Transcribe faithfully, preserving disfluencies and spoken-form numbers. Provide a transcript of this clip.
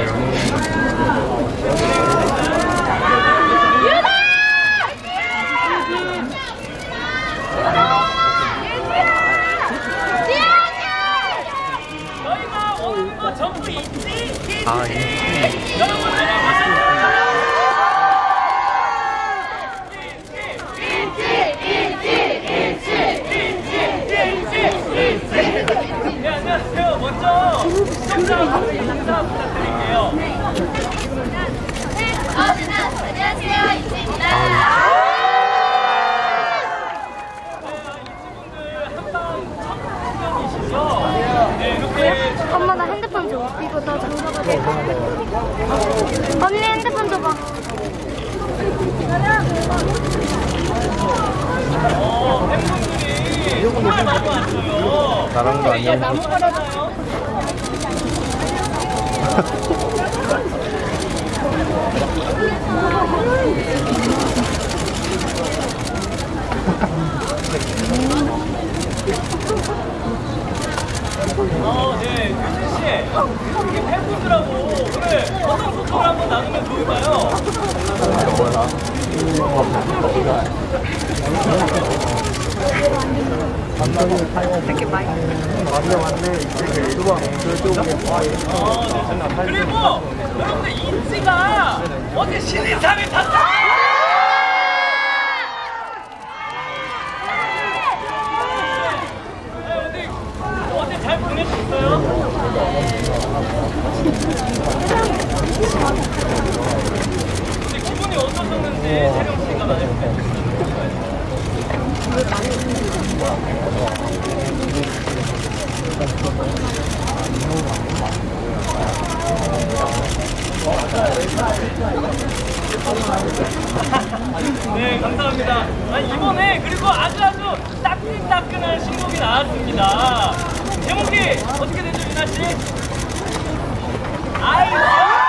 아, 예. 여러분들이 네, 안녕하세요. 먼저 시청자분들 인사 부탁드릴게요. 안녕하세요. 이지입니다. 엄마 나 핸드폰 줘. 이거 나 장사가 돼. 언니 핸드폰 줘봐. 어, 팬분들이 정말 많이 왔어요. 나랑도 안녕. 나무 하나나요? 어, 네, 규진 씨, 이렇게 팬분들하고 오늘 어떤 소통을 한번 나누면 좋을까요? 이렇게 많이 맞네 맞네 이렇게 일반 어, 네. 그리고 여러분들 인지가 어제 신인상을 탔어요. 잘 보내셨어요? 근데 기분이 어떠셨는지 촬영 시간 안에 네, 감사합니다. 아니, 이번에 그리고 아주 아주 따끈따끈한 신곡이 나왔습니다. 제목이 어떻게 되죠, 유나 씨? 아이고!